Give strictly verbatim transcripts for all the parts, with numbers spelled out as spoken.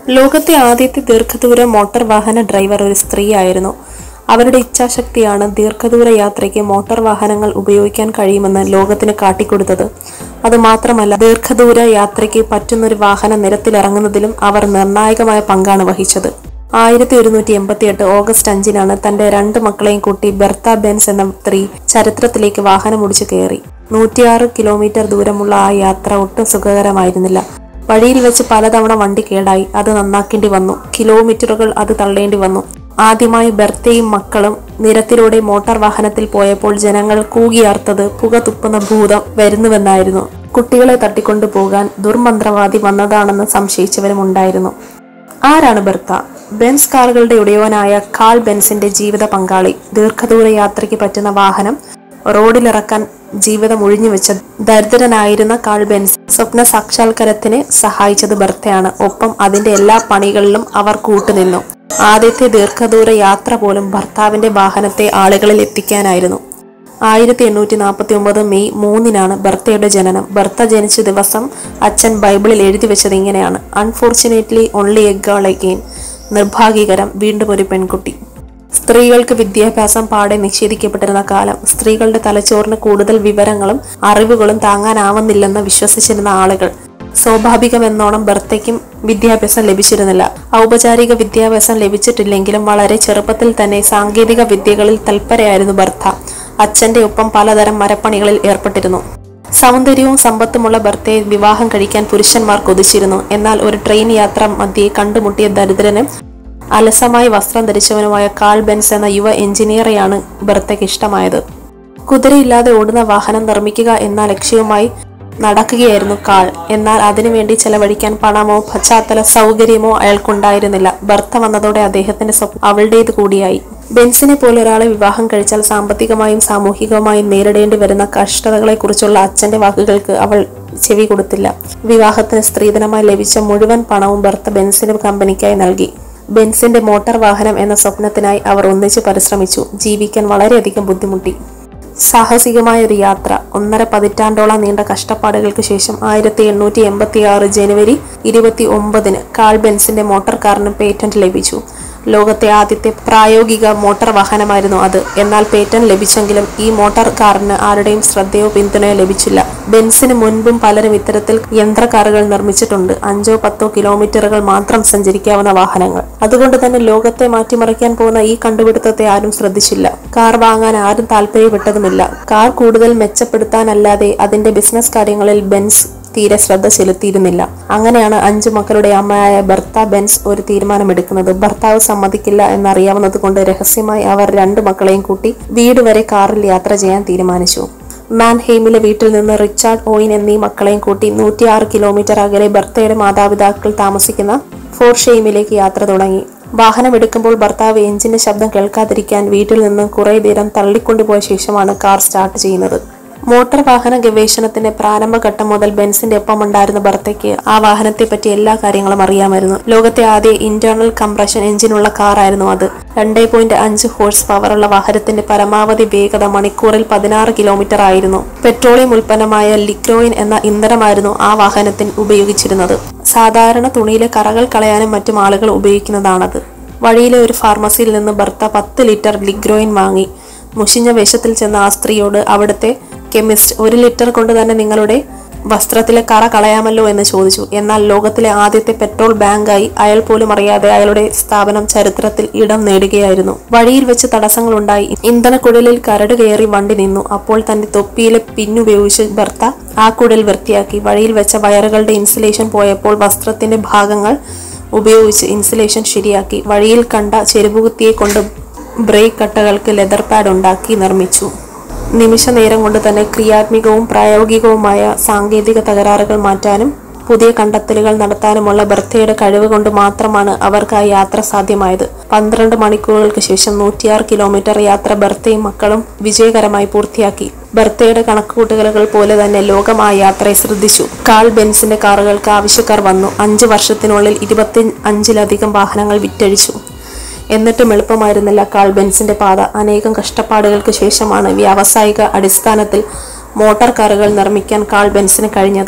ലോകത്തെ ആദ്യത്തെ ദീർഘദൂര മോട്ടോർ വാഹന ഡ്രൈവർ ഒരു സ്ത്രീയായിരുന്നു. അവരുടെ ഇച്ഛാശക്തിയാണ് ദീർഘദൂര യാത്രയ്ക്ക് മോട്ടോർ വാഹനങ്ങൾ ഉപയോഗിക്കാൻ കഴിയുമെന്ന് ലോകത്തിന് കാട്ടിക്കൊടുത്തത്. അതുമാത്രമല്ല, ദീർഘദൂര യാത്രയ്ക്ക് പറ്റുന്നൊരു വാഹനം നിരത്തിലിറങ്ങുന്നതിലും അവർ നിർണായകമായ പങ്കാണ് വഹിച്ചത്. ആയിരത്തി ഒരുന്നൂറ്റി എൺപത്തി എട്ട് ഓഗസ്റ്റ് അഞ്ചിനാണ് തന്റെ രണ്ട് മക്കളെയും കൂട്ടി ബെർത്ത ബെൻസ് എന്ന സ്ത്രീ ചരിത്രത്തിലേക്ക് വാഹനമോടിച്ചു കയറി. നൂറ്റിയാറ് കിലോമീറ്റർ ദൂരമുള്ള ആ യാത്ര ഒട്ടും സുഖകരമായിരുന്നില്ല. വഴിയിൽ വെച്ച് പലതവണ വണ്ടി കേടായി. അത് നന്നാക്കേണ്ടി വന്നു. കിലോമീറ്ററുകൾ അത് തള്ളേണ്ടി വന്നു. ആദ്യമായി ബെർത്തയും മക്കളും നിരത്തിലൂടെ മോട്ടോർ വാഹനത്തിൽ പോയപ്പോൾ ജനങ്ങൾ കൂകിയാർത്തത് പുക തുപ്പുന്ന ഭൂതം വരുന്നുവെന്നായിരുന്നു. കുട്ടികളെ തട്ടിക്കൊണ്ടു പോകാൻ ദുർമന്ത്രവാദി വന്നതാണെന്ന് സംശയിച്ചവരും ഉണ്ടായിരുന്നു. ആരാണ് ബെർത്ത? ബെൻസ് കാറുകളുടെ ഉടയവനായ കാൾ ബെൻസിന്റെ ജീവിത പങ്കാളി. ദീർഘദൂര യാത്രയ്ക്ക് പറ്റുന്ന വാഹനം റോഡിലിറക്കാൻ ജീവിതം ഒഴിഞ്ഞുവെച്ച ദരിദ്രനായിരുന്ന കാൾ ബെൻസ് സ്വപ്ന സാക്ഷാത്കാരത്തിന് സഹായിച്ചത് ബെർത്തയാണ്. ഒപ്പം അതിന്റെ എല്ലാ പണികളിലും അവർ കൂട്ടുനിന്നു. ആദ്യത്തെ ദീർഘദൂര യാത്ര പോലും ഭർത്താവിന്റെ വാഹനത്തെ ആളുകളിൽ എത്തിക്കാനായിരുന്നു. ആയിരത്തി എണ്ണൂറ്റി നാൽപ്പത്തി ഒമ്പത് മെയ് മൂന്നിനാണ് ബെർത്തയുടെ ജനനം. ബെർത്ത ജനിച്ച ദിവസം അച്ഛൻ ബൈബിളിൽ എഴുതി വെച്ചത് ഇങ്ങനെയാണ്: unfortunately only a girl again. നിർഭാഗ്യകരം, വീണ്ടും ഒരു പെൺകുട്ടി. സ്ത്രീകൾക്ക് വിദ്യാഭ്യാസം പാടെ നിഷേധിക്കപ്പെട്ടിരുന്ന കാലം. സ്ത്രീകളുടെ തലച്ചോറിന് കൂടുതൽ വിവരങ്ങളും അറിവുകളും താങ്ങാനാവുന്നില്ലെന്ന് വിശ്വസിച്ചിരുന്ന ആളുകൾ. സ്വാഭാവികമെന്നോണം ബെർത്തയ്ക്കും വിദ്യാഭ്യാസം ലഭിച്ചിരുന്നില്ല. ഔപചാരിക വിദ്യാഭ്യാസം ലഭിച്ചിട്ടില്ലെങ്കിലും വളരെ ചെറുപ്പത്തിൽ തന്നെ സാങ്കേതിക വിദ്യകളിൽ തൽപരയായിരുന്നു ബെർത്ത. അച്ഛന്റെ ഒപ്പം പലതരം മരപ്പണികളിൽ ഏർപ്പെട്ടിരുന്നു. സൗന്ദര്യവും സമ്പത്തുമുള്ള ബെർത്തയെ വിവാഹം കഴിക്കാൻ പുരുഷന്മാർ കൊതിച്ചിരുന്നു. എന്നാൽ ഒരു ട്രെയിൻ യാത്ര മധ്യേ കണ്ടുമുട്ടിയ ദരിദ്രനും അലസമായി വസ്ത്രം ധരിച്ചവനുമായ കാൾ ബെൻസ് എന്ന യുവ എഞ്ചിനീയറെയാണ് ബെർത്തയ്ക്ക് ഇഷ്ടമായത്. കുതിരയില്ലാതെ ഓടുന്ന വാഹനം നിർമ്മിക്കുക എന്ന ലക്ഷ്യവുമായി നടക്കുകയായിരുന്നു കാൾ. എന്നാൽ അതിനുവേണ്ടി ചെലവഴിക്കാൻ പണമോ പശ്ചാത്തല സൗകര്യമോ അയാൾക്കുണ്ടായിരുന്നില്ല. ബെർത്ത വന്നതോടെ അദ്ദേഹത്തിന്റെ സ്വപ്നം അവളുടേത് കൂടിയായി. ബെൻസിനെ പോലെ ഒരാളെ വിവാഹം കഴിച്ചാൽ സാമ്പത്തികമായും സാമൂഹികമായും നേരിടേണ്ടി വരുന്ന കഷ്ടതകളെക്കുറിച്ചുള്ള അച്ഛന്റെ വാക്കുകൾക്ക് അവൾ ചെവി കൊടുത്തില്ല. വിവാഹത്തിന് സ്ത്രീധനമായി ലഭിച്ച മുഴുവൻ പണവും ബെർത്ത ബെൻസിന് കമ്പനിക്കായി നൽകി. ബെൻസിന്റെ മോട്ടോർ വാഹനം എന്ന സ്വപ്നത്തിനായി അവർ ഒന്നിച്ച് പരിശ്രമിച്ചു. ജീവിക്കാൻ വളരെയധികം ബുദ്ധിമുട്ടി. സാഹസികമായ ഒരു യാത്ര. ഒന്നര പതിറ്റാണ്ടോളം നീണ്ട കഷ്ടപ്പാടുകൾക്ക് ശേഷം ആയിരത്തി എണ്ണൂറ്റി എൺപത്തി ആറ് ജനുവരി ഇരുപത്തി ഒമ്പതിന് കാൾ ബെൻസിന്റെ മോട്ടോർ കാറിന് പേറ്റന്റ് ലഭിച്ചു. ലോകത്തെ ആദ്യത്തെ പ്രായോഗിക മോട്ടോർ വാഹനമായിരുന്നു അത്. എന്നാൽ പേറ്റന്റ് ലഭിച്ചെങ്കിലും ഈ മോട്ടോർ കാറിന് ആരുടെയും ശ്രദ്ധയോ പിന്തുണയോ ലഭിച്ചില്ല. ബെൻസിന് മുൻപും പലരും ഇത്തരത്തിൽ യന്ത്രക്കാറുകൾ നിർമ്മിച്ചിട്ടുണ്ട്. അഞ്ചോ പത്തോ കിലോമീറ്ററുകൾ മാത്രം സഞ്ചരിക്കാവുന്ന വാഹനങ്ങൾ. അതുകൊണ്ട് തന്നെ ലോകത്തെ മാറ്റിമറിക്കാൻ പോകുന്ന ഈ കണ്ടുപിടുത്തത്തെ ആരും ശ്രദ്ധിച്ചില്ല. കാർ വാങ്ങാൻ ആരും താല്പര്യപ്പെട്ടതുമില്ല. കാർ കൂടുതൽ മെച്ചപ്പെടുത്താനല്ലാതെ അതിന്റെ ബിസിനസ് കാര്യങ്ങളിൽ ബെൻസ് തീരെ ശ്രദ്ധ ചെലുത്തിയിരുന്നില്ല. അങ്ങനെയാണ് അഞ്ചു മക്കളുടെ അമ്മയായ ബെർത്ത ബെൻസ് ഒരു തീരുമാനമെടുക്കുന്നത്. ഭർത്താവ് സമ്മതിക്കില്ല എന്നറിയാവുന്നത് കൊണ്ട് രഹസ്യമായി അവർ രണ്ടു മക്കളെയും കൂട്ടി വീട് വരെ കാറിൽ യാത്ര ചെയ്യാൻ തീരുമാനിച്ചു. മാൻഹെയിമിലെ വീട്ടിൽ നിന്ന് റിച്ചാർഡ് ഓയിൻ എന്നീ മക്കളെയും കൂട്ടി നൂറ്റിയാറ് കിലോമീറ്റർ അകലെ ബെർത്തയുടെ മാതാപിതാക്കൾ താമസിക്കുന്ന ഫോർഷെയിമിലേക്ക് യാത്ര തുടങ്ങി. വാഹനം എടുക്കുമ്പോൾ ഭർത്താവ് എഞ്ചിന്റെ ശബ്ദം കേൾക്കാതിരിക്കാൻ വീട്ടിൽ നിന്ന് കുറെ ദൂരം തള്ളിക്കൊണ്ടുപോയ ശേഷമാണ് കാർ സ്റ്റാർട്ട് ചെയ്യുന്നത്. മോട്ടോർ വാഹന ഗവേഷണത്തിന്റെ പ്രാരംഭഘട്ടം മുതൽ ബെൻസിന്റെ ഒപ്പമുണ്ടായിരുന്ന ബെർത്തയ്ക്ക് ആ വാഹനത്തെ പറ്റി എല്ലാ കാര്യങ്ങളും അറിയാമായിരുന്നു. ലോകത്തെ ആദ്യ ഇന്റേണൽ കംപ്രഷൻ എഞ്ചിനുള്ള കാറായിരുന്നു അത്. രണ്ടേ പോയിന്റ് അഞ്ച് ഹോഴ്സ് പവറുള്ള വാഹനത്തിന്റെ പരമാവധി വേഗത മണിക്കൂറിൽ പതിനാറ് കിലോമീറ്റർ ആയിരുന്നു. പെട്രോളിയം ഉൽപ്പന്നമായ ലിക്രോയിൻ എന്ന ഇന്ധനമായിരുന്നു ആ വാഹനത്തിൽ ഉപയോഗിച്ചിരുന്നത്. സാധാരണ തുണിയിലെ കറകൾ കളയാനും മറ്റും ആളുകൾ ഉപയോഗിക്കുന്നതാണത്. വഴിയിലെ ഒരു ഫാർമസിയിൽ നിന്ന് ബെർത്ത പത്ത് ലിറ്റർ ലിക്രോയിൻ വാങ്ങി. മുഷിഞ്ഞ വേഷത്തിൽ ചെന്ന ആ സ്ത്രീയോട് അവിടുത്തെ കെമിസ്റ്റ് ഒരു ലിറ്റർ കൊണ്ട് തന്നെ നിങ്ങളുടെ വസ്ത്രത്തിലെ കറ കളയാമല്ലോ എന്ന് ചോദിച്ചു. എന്നാൽ ലോകത്തിലെ ആദ്യത്തെ പെട്രോൾ ബാങ്കായി അയാൾ പോലും അറിയാതെ അയാളുടെ സ്ഥാപനം ചരിത്രത്തിൽ ഇടം നേടുകയായിരുന്നു. വഴിയിൽ വെച്ച് തടസ്സങ്ങളുണ്ടായി. ഇന്ധനക്കുഴലിൽ കരട് കയറി വണ്ടി നിന്നു. അപ്പോൾ തന്റെ തൊപ്പിയിലെ പിന്നുപയോഗിച്ച് ബെർത്ത ആ കുഴൽ വൃത്തിയാക്കി. വഴിയിൽ വെച്ച വയറുകളുടെ ഇൻസുലേഷൻ പോയപ്പോൾ വസ്ത്രത്തിന്റെ ഭാഗങ്ങൾ ഉപയോഗിച്ച് ഇൻസുലേഷൻ ശരിയാക്കി. വഴിയിൽ കണ്ട ചെരുപ്പുകുത്തിയെ കൊണ്ട് ബ്രേക്ക് കട്ടകൾക്ക് ലെതർ പാഡ് ഉണ്ടാക്കി നിർമ്മിച്ചു. നിമിഷ നേരം കൊണ്ട് തന്നെ ക്രിയാത്മകവും പ്രായോഗികവുമായ സാങ്കേതിക തകരാറുകൾ മാറ്റാനും പുതിയ കണ്ടെത്തലുകൾ നടത്താനുമുള്ള ബെർത്തയുടെ കഴിവ് കൊണ്ട് മാത്രമാണ് അവർക്ക് ആ യാത്ര സാധ്യമായത്. പന്ത്രണ്ട് മണിക്കൂറുകൾക്ക് ശേഷം നൂറ്റിയാറ് കിലോമീറ്റർ യാത്ര ബെർത്തയും മക്കളും വിജയകരമായി പൂർത്തിയാക്കി. ബെർത്തയുടെ കണക്കുകൂട്ടലുകൾ പോലെ തന്നെ ലോകം ആ യാത്രയെ ശ്രദ്ധിച്ചു. കാൾ ബെൻസിന്റെ കാറുകൾക്ക് ആവശ്യക്കാർ വന്നു. അഞ്ചു വർഷത്തിനുള്ളിൽ ഇരുപത്തി അഞ്ചിലധികം വാഹനങ്ങൾ വിറ്റഴിച്ചു. എന്നിട്ടും എളുപ്പമായിരുന്നില്ല കാൾ ബെൻസിന്റെ പാത. അനേകം കഷ്ടപ്പാടുകൾക്ക് ശേഷമാണ് വ്യാവസായിക അടിസ്ഥാനത്തിൽ മോട്ടോർ കാറുകൾ നിർമ്മിക്കാൻ കാൾ ബെൻസിന് കഴിഞ്ഞത്.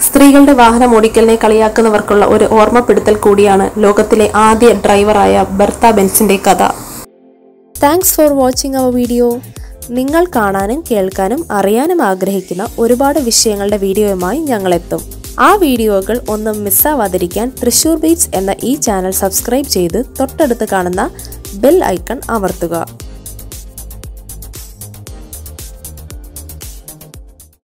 സ്ത്രീകളുടെ വാഹനം ഓടിക്കലിനെ കളിയാക്കുന്നവർക്കുള്ള ഒരു ഓർമ്മപ്പെടുത്തൽ കൂടിയാണ് ലോകത്തിലെ ആദ്യ ഡ്രൈവറായ ബെർത്ത ബെൻസിന്റെ കഥ. Thanks for watching our video. നിങ്ങൾ കാണാനും കേൾക്കാനും അറിയാനും ആഗ്രഹിക്കുന്ന ഒരുപാട് വിഷയങ്ങളുടെ വീഡിയോയുമായി ഞങ്ങളെത്തും. ആ വീഡിയോകൾ ഒന്നും മിസ്സാവാതിരിക്കാൻ തൃശൂർ ബീറ്റ്സ് എന്ന ഈ ചാനൽ സബ്സ്ക്രൈബ് ചെയ്ത് തൊട്ടടുത്ത് കാണുന്ന ബെൽ ഐക്കൺ അമർത്തുക.